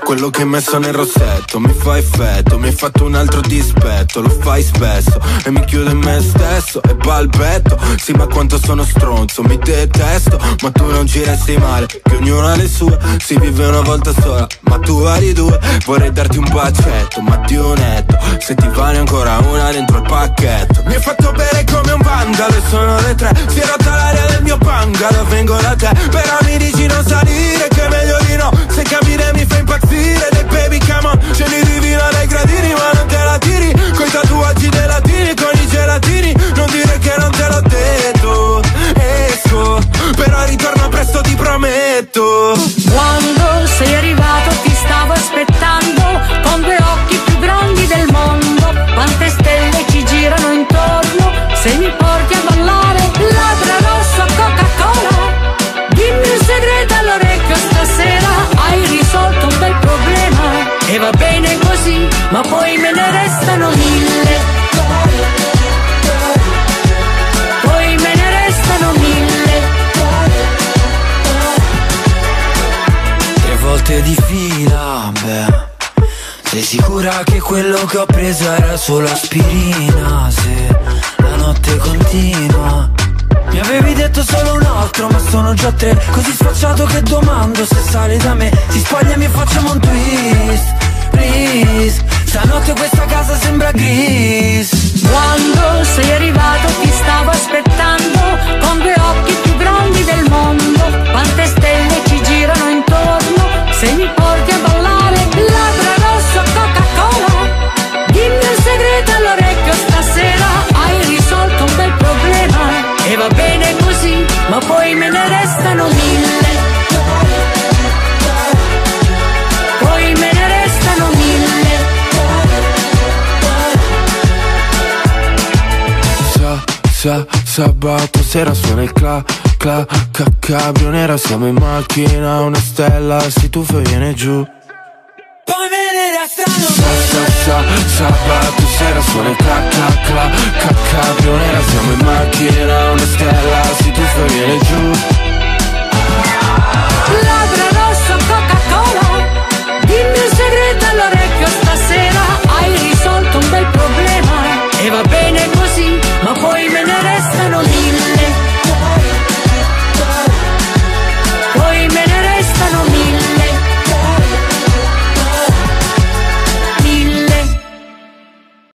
quello che hai messo nel rossetto mi fa effetto, mi hai fatto un altro dispetto, lo fai spesso e mi chiudo in me stesso e balbetto. Sì, ma quanto sono stronzo, mi detesto, ma tu non ci resti male, che ognuno ha le sue, si vive una volta sola, ma tu hai due. Vorrei darti un bacetto, ma ti netto, se ti vale ancora una dentro il pacchetto. Mi hai fatto bere come un vandalo e sono le 3, si è rotta l'aria del mio bungalow, vengo da te, però mi dici non salire, che è meglio di no, se capire mi fa impazzire. Dei baby come on, scendi divina dai gradini, ma non te la tiri, coi tatuaggi dei latini, con i gelatini, non dire che non te l'ho detto. Esco, però ritorno presto, ti prometto. Quando sei arrivato ti stavo aspettando, con due occhi più grandi del mondo, quante stelle ci girano intorno, se mi porti a ballare, labbra rosso, Coca-Cola, dimmi un segreto all'orecchio stasera, hai risolto un bel problema, e va bene così, ma poi me ne restano 1000. Poi me ne restano 1000. 3 volte di fila, beh. Sei sicura che quello che ho preso era solo aspirina? Se la notte continua. Mi avevi detto solo un altro, ma sono già 3. Così sfacciato che domando se sale da me. Ti spogliami e facciamo un twist, please. Stanotte questa casa sembra gris. Quando sei arrivato ti stavo aspettando, con due occhi più grandi del mondo, quante stelle ci girano intorno, se mi porti a ballare, labbra rosso, Coca-Cola, dimmi un segreto all'orecchio stasera, hai risolto un bel problema, e va bene così, ma poi me ne restano 1000. Poi me ne restano 1000. Sabato sera suona il cabrio nera, siamo in macchina, una stella si tuffa e viene giù. Poi me ne restano Sabato sera suona il cabrio nera, siamo in macchina, una stella si tuffa e viene giù. Labbra rosso, Coca-Cola, dimmi un segreto all'orecchio stasera, hai risolto un bel problema, e va bene così, ma poi me